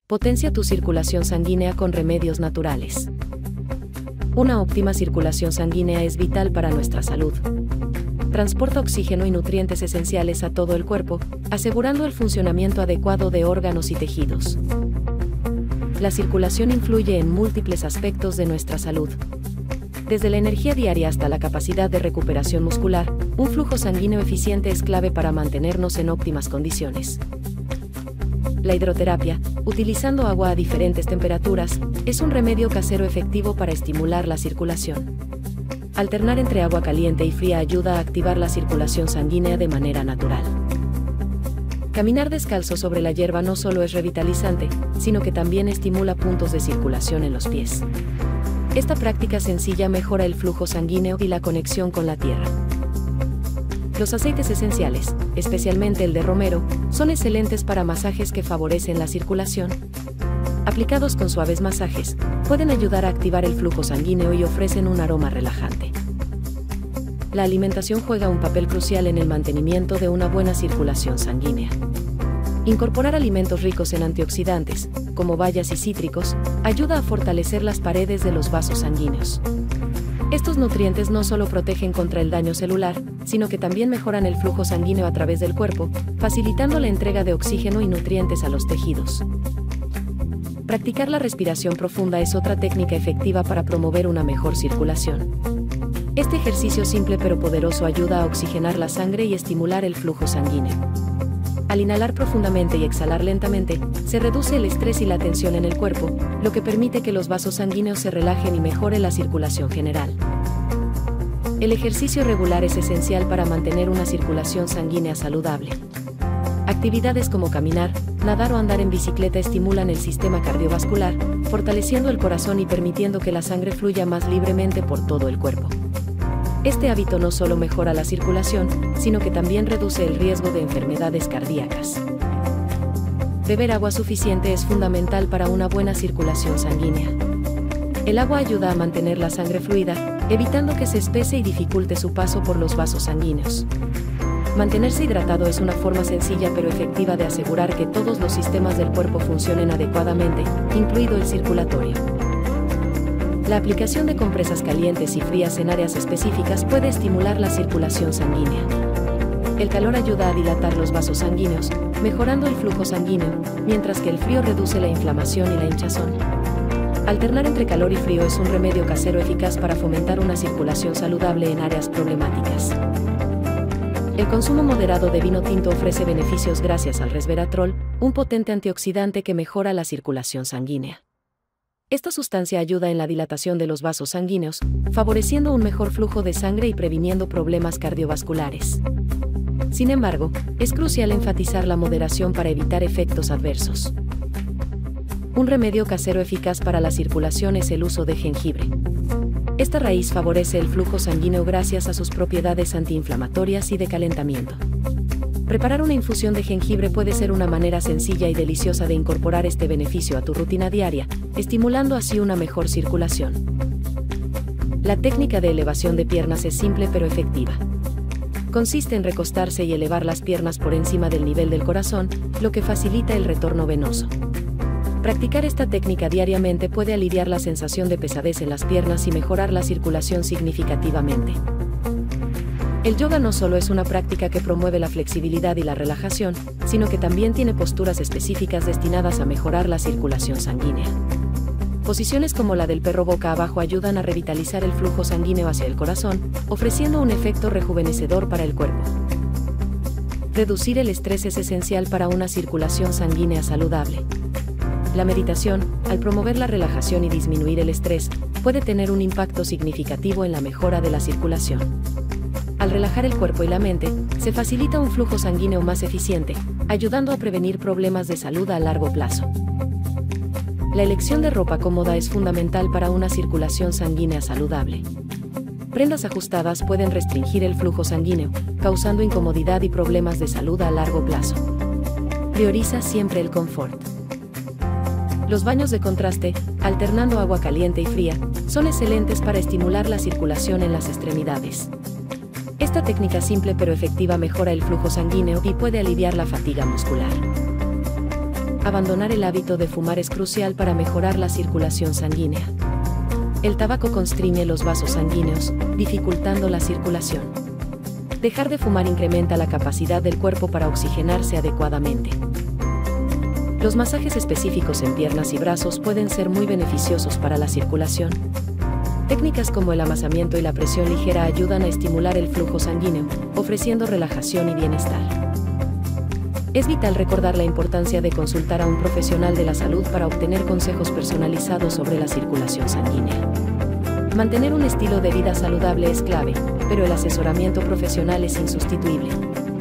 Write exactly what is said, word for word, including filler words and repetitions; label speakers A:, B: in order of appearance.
A: Potencia tu circulación sanguínea con remedios naturales. Una óptima circulación sanguínea es vital para nuestra salud. Transporta oxígeno y nutrientes esenciales a todo el cuerpo, asegurando el funcionamiento adecuado de órganos y tejidos. La circulación influye en múltiples aspectos de nuestra salud. Desde la energía diaria hasta la capacidad de recuperación muscular, un flujo sanguíneo eficiente es clave para mantenernos en óptimas condiciones. La hidroterapia, utilizando agua a diferentes temperaturas, es un remedio casero efectivo para estimular la circulación. Alternar entre agua caliente y fría ayuda a activar la circulación sanguínea de manera natural. Caminar descalzo sobre la hierba no solo es revitalizante, sino que también estimula puntos de circulación en los pies. Esta práctica sencilla mejora el flujo sanguíneo y la conexión con la tierra. Los aceites esenciales, especialmente el de romero, son excelentes para masajes que favorecen la circulación. Aplicados con suaves masajes, pueden ayudar a activar el flujo sanguíneo y ofrecen un aroma relajante. La alimentación juega un papel crucial en el mantenimiento de una buena circulación sanguínea. Incorporar alimentos ricos en antioxidantes, como bayas y cítricos, ayuda a fortalecer las paredes de los vasos sanguíneos. Estos nutrientes no solo protegen contra el daño celular, sino que también mejoran el flujo sanguíneo a través del cuerpo, facilitando la entrega de oxígeno y nutrientes a los tejidos. Practicar la respiración profunda es otra técnica efectiva para promover una mejor circulación. Este ejercicio simple pero poderoso ayuda a oxigenar la sangre y estimular el flujo sanguíneo. Al inhalar profundamente y exhalar lentamente, se reduce el estrés y la tensión en el cuerpo, lo que permite que los vasos sanguíneos se relajen y mejore la circulación general. El ejercicio regular es esencial para mantener una circulación sanguínea saludable. Actividades como caminar, nadar o andar en bicicleta estimulan el sistema cardiovascular, fortaleciendo el corazón y permitiendo que la sangre fluya más libremente por todo el cuerpo. Este hábito no solo mejora la circulación, sino que también reduce el riesgo de enfermedades cardíacas. Beber agua suficiente es fundamental para una buena circulación sanguínea. El agua ayuda a mantener la sangre fluida, evitando que se espese y dificulte su paso por los vasos sanguíneos. Mantenerse hidratado es una forma sencilla pero efectiva de asegurar que todos los sistemas del cuerpo funcionen adecuadamente, incluido el circulatorio. La aplicación de compresas calientes y frías en áreas específicas puede estimular la circulación sanguínea. El calor ayuda a dilatar los vasos sanguíneos, mejorando el flujo sanguíneo, mientras que el frío reduce la inflamación y la hinchazón. Alternar entre calor y frío es un remedio casero eficaz para fomentar una circulación saludable en áreas problemáticas. El consumo moderado de vino tinto ofrece beneficios gracias al resveratrol, un potente antioxidante que mejora la circulación sanguínea. Esta sustancia ayuda en la dilatación de los vasos sanguíneos, favoreciendo un mejor flujo de sangre y previniendo problemas cardiovasculares. Sin embargo, es crucial enfatizar la moderación para evitar efectos adversos. Un remedio casero eficaz para la circulación es el uso de jengibre. Esta raíz favorece el flujo sanguíneo gracias a sus propiedades antiinflamatorias y de calentamiento. Preparar una infusión de jengibre puede ser una manera sencilla y deliciosa de incorporar este beneficio a tu rutina diaria, estimulando así una mejor circulación. La técnica de elevación de piernas es simple pero efectiva. Consiste en recostarse y elevar las piernas por encima del nivel del corazón, lo que facilita el retorno venoso. Practicar esta técnica diariamente puede aliviar la sensación de pesadez en las piernas y mejorar la circulación significativamente. El yoga no solo es una práctica que promueve la flexibilidad y la relajación, sino que también tiene posturas específicas destinadas a mejorar la circulación sanguínea. Posiciones como la del perro boca abajo ayudan a revitalizar el flujo sanguíneo hacia el corazón, ofreciendo un efecto rejuvenecedor para el cuerpo. Reducir el estrés es esencial para una circulación sanguínea saludable. La meditación, al promover la relajación y disminuir el estrés, puede tener un impacto significativo en la mejora de la circulación. Al relajar el cuerpo y la mente, se facilita un flujo sanguíneo más eficiente, ayudando a prevenir problemas de salud a largo plazo. La elección de ropa cómoda es fundamental para una circulación sanguínea saludable. Prendas ajustadas pueden restringir el flujo sanguíneo, causando incomodidad y problemas de salud a largo plazo. Prioriza siempre el confort. Los baños de contraste, alternando agua caliente y fría, son excelentes para estimular la circulación en las extremidades. Esta técnica simple pero efectiva mejora el flujo sanguíneo y puede aliviar la fatiga muscular. Abandonar el hábito de fumar es crucial para mejorar la circulación sanguínea. El tabaco constriñe los vasos sanguíneos, dificultando la circulación. Dejar de fumar incrementa la capacidad del cuerpo para oxigenarse adecuadamente. Los masajes específicos en piernas y brazos pueden ser muy beneficiosos para la circulación. Técnicas como el amasamiento y la presión ligera ayudan a estimular el flujo sanguíneo, ofreciendo relajación y bienestar. Es vital recordar la importancia de consultar a un profesional de la salud para obtener consejos personalizados sobre la circulación sanguínea. Mantener un estilo de vida saludable es clave, pero el asesoramiento profesional es insustituible.